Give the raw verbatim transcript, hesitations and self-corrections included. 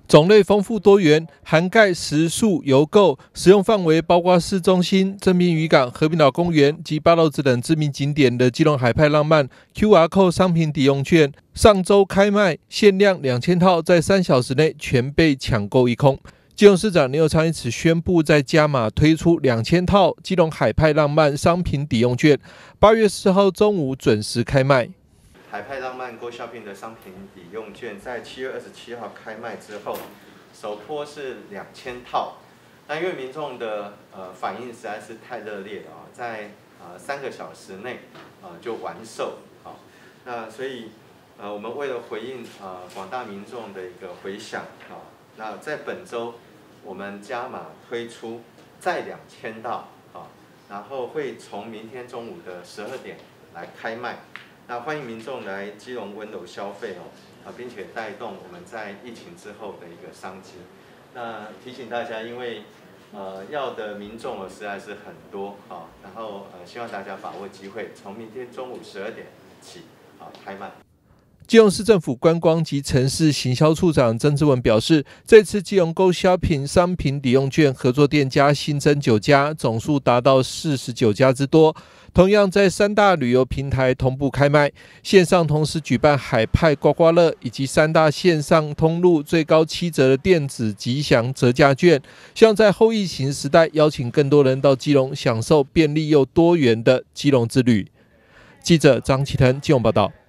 种类丰富多元，涵盖食宿游购，使用范围包括市中心、正滨渔港、和平岛公园及八斗子等知名景点的基隆海派浪漫 Q R Code 商品抵用券，上周开卖，限量两千套，在三小时内全被抢购一空。基隆市长林右昌因此宣布，在加码推出两千套基隆海派浪漫商品抵用券，八月四号中午准时开卖。 海派浪漫 Go Shopping 的商品抵用券在七月二十七号开卖之后，首波是两千套。那因为民众的呃反应实在是太热烈了啊，在呃三个小时内呃就完售啊。那所以呃我们为了回应呃广大民众的一个回响啊，那在本周我们加码推出再两千套啊，然后会从明天中午的十二点来开卖。那欢迎民众来基隆温柔消费哦，啊，并且带动我们在疫情之后的一个商机。那提醒大家，因为呃要的民众哦实在是很多啊，然后呃希望大家把握机会，从明天中午十二点起啊开卖。 基隆市政府观光及城市行销处长曾志文表示，这次基隆 Go Shopping 商品抵用券合作店家新增九家，总数达到四十九家之多。同样在三大旅游平台同步开卖，线上同时举办海派刮刮乐，以及三大线上通路最高七折的电子吉祥折价券，希望在后疫情时代邀请更多人到基隆享受便利又多元的基隆之旅。记者张启腾基隆报道。